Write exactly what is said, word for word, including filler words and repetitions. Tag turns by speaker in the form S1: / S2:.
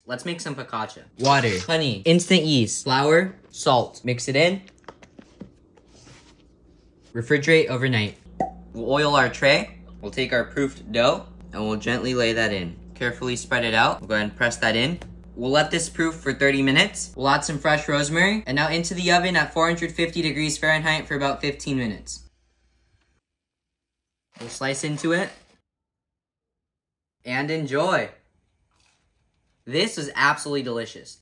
S1: Let's make some focaccia. Water, honey, instant yeast, flour, salt. Mix it in. Refrigerate overnight. We'll oil our tray. We'll take our proofed dough and we'll gently lay that in. Carefully spread it out. We'll go ahead and press that in. We'll let this proof for thirty minutes. We'll add some fresh rosemary and now into the oven at four hundred fifty degrees Fahrenheit for about fifteen minutes. We'll slice into it and enjoy. This is absolutely delicious.